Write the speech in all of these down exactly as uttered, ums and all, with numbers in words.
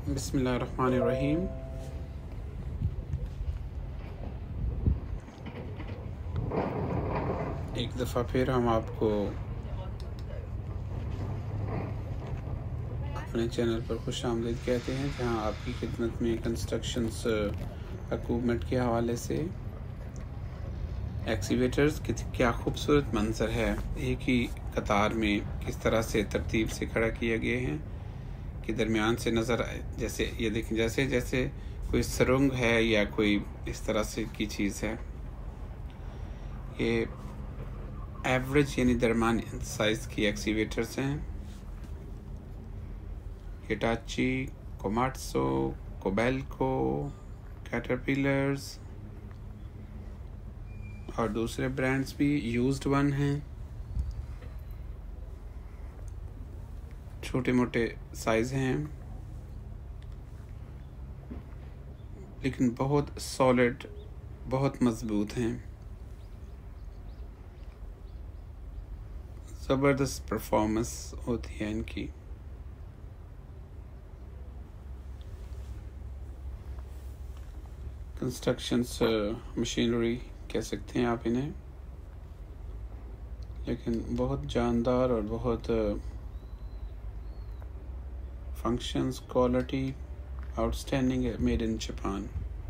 बिस्मिल्लाहिर्रहमानिर्रहीम। एक दफ़ा फिर हम आपको अपने चैनल पर खुश आमदीद कहते हैं, जहां आपकी खिदमत में कंस्ट्रक्शंस इक्विपमेंट के हवाले से एक्सीवेटर्स की क्या खूबसूरत मंजर है। एक ही कतार में किस तरह से तरतीब से खड़ा किए गए हैं कि दरमियान से नज़र आए, जैसे ये देखें, जैसे जैसे कोई सुरंग है या कोई इस तरह से की चीज़ है। ये एवरेज यानी दरमियान साइज़ की एक्सीवेटर्स हैं। हिटाची, कोमात्सु, कोबेल्को, कैटरपिलर्स और दूसरे ब्रांड्स भी यूज्ड वन हैं। छोटे मोटे साइज़ हैं लेकिन बहुत सॉलिड, बहुत मजबूत हैं। ज़बरदस्त परफॉर्मेंस होती है इनकी। कंस्ट्रक्शंस मशीनरी कह सकते हैं आप इन्हें, लेकिन बहुत जानदार और बहुत फंक्शंस, क्वालिटी आउटस्टैंडिंग है। मेड इन जापान,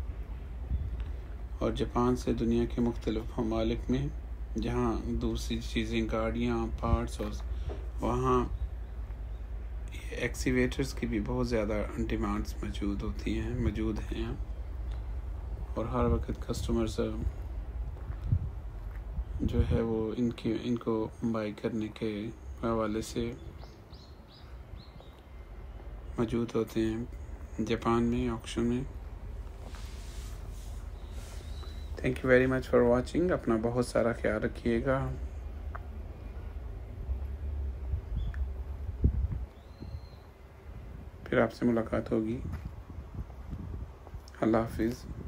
और जापान से दुनिया के मुख्तलिफ ममालिक में जहाँ दूसरी चीज़ें, गाड़ियाँ, पार्ट्स, और वहाँ एक्सीवेटर्स की भी बहुत ज़्यादा डिमांड्स मौजूद होती हैं मौजूद हैं और हर वक्त कस्टमर्स जो है वो इनकी इनको बाई करने के हवाले से मौजूद होते हैं जापान में, ऑक्शन में। Thank you very much for watching. अपना बहुत सारा ख्याल रखिएगा। फिर आपसे मुलाकात होगी। अल्लाह हाफिज़।